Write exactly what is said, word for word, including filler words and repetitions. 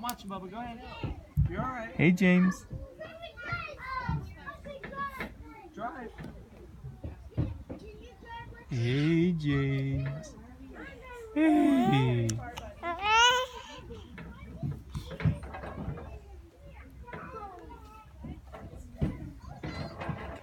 watching, Bubba. Go ahead. You're all right. Hey, James. Drive. Hey, James. Hey.